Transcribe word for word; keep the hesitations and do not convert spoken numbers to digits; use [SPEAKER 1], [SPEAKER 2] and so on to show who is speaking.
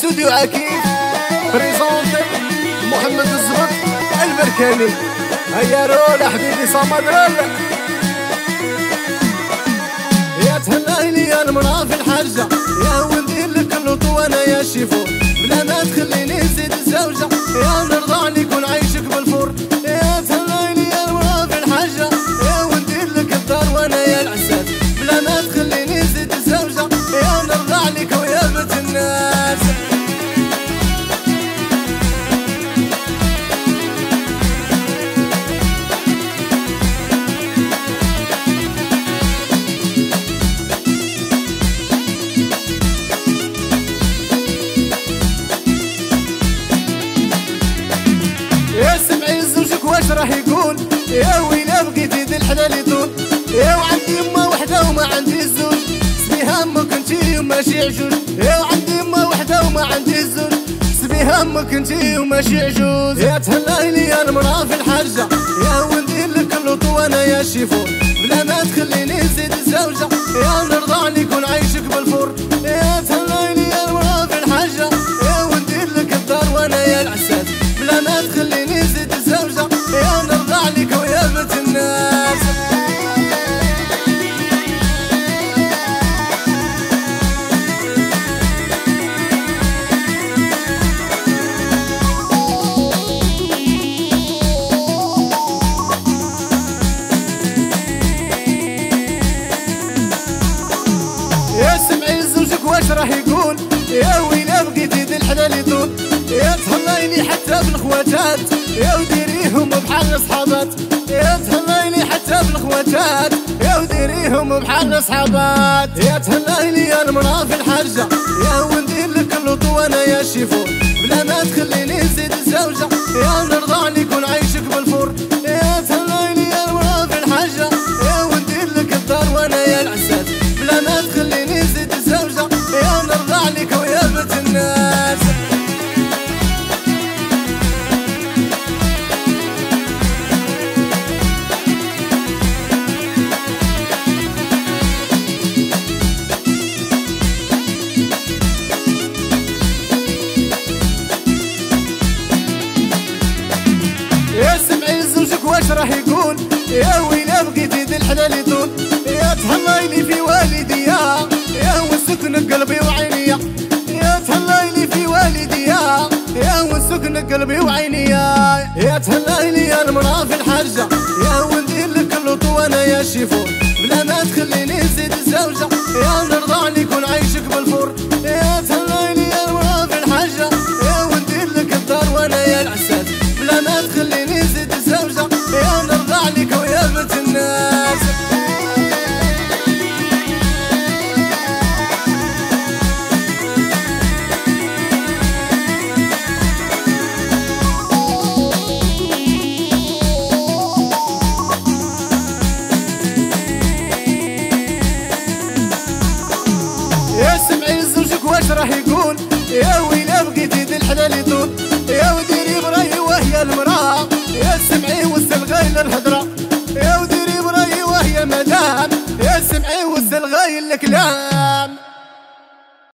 [SPEAKER 1] استوديو عكيف بريزونتي محمد الزبط البركاني. هيا رولا حبيبي صمد رولا. يا تهلايلي يا المرا في الحاجة، يا وندير لك اللطو وانا يا شيفور، بلا ما تخليني نزيد الزوجة، يا نرضى عليك ونعيشك بالفور. يا تهلايلي يا المرا في الحاجة، يا وندير لك الدار وانا يا العساس، بلا ما تخليني نزيد الزوجة، يا نرضى عليك ويا بنت الناس. يا سمعي زوجك واش راح يقول، يا ويلا بقيتي ذي الحلال يطول، يا وعندي يما وحده وما عندي الزوج، سبيها امك انتي وماشي عجوز، يا وعندي يما وحده وما عندي الزوج، سبيها امك انتي وماشي عجوز. يا تهلايلي يا المرا في الحاجة، يا وندير لك اللطو وانا يا شيفور، بلا ما تخليني نزيد الزوجة، يا نرضى عليك ونعيشك بالفور. يا تهلايلي يا المرا في الحاجة، يا وندير لك الدار وانا يا العساس، بلا ما تخليني نزيد الزوجة، يا نرضى عليك ويا بنت الناس. يا سمعي زوجك واش راح يقول، يا ويلا بقيتي ذي الحلال يطول، يا تهلايلي حتى بالخواتات، يا وديريهم بحال صحابات، يا تهلايلي حتى بالخواتات، يا وديريهم بحال صحابات. يا تهلايلي يا المرا في الحاجة، يا وندير لك اللطو وانا يا شيفور، بلا ما تخليني نزيد الزوجة، يا نرضى عليك ونعيشك بالفور. يا تهلايلي يا المرا في الحاجة، يا وندير لك الدار وانا يا العساس، بلا ما تخليني نزيد الزوجة، يا نرضى عليك ويا بنت الناس. يا سمعي زوجك واش راح يقول، يا ويلا بقيتي ذي الحلال يطول، يا تهلايلي في والدي، يا وسكن قلبي وعيني، يا تهلايلي في والدي، يا وسكن قلبي وعيني. يا تهلايلي يا المرا في الحاجة، يا وندير لك اللطو وانا يا شيفور، بلا ما تخليني نزيد الزوجة، يا نرضى عليك ونعيشك بالفور. يا تهلايلي يا المرا في الحاجة، يا وندير لك الدار وانا يا العساس، بلا ما تخليني نزيد الزوجة، يا نرضى عليك ويا بنت الناس. يا سمعي زوجك واش راح يقول، يا ويلا بقيتي ذي الحلال يطول، يا وديري براي وهي المرا، يا سمعي والسلغايل الهدرة، يا وديري براي وهي مدام، يا سمعي والسلغايل الكلام.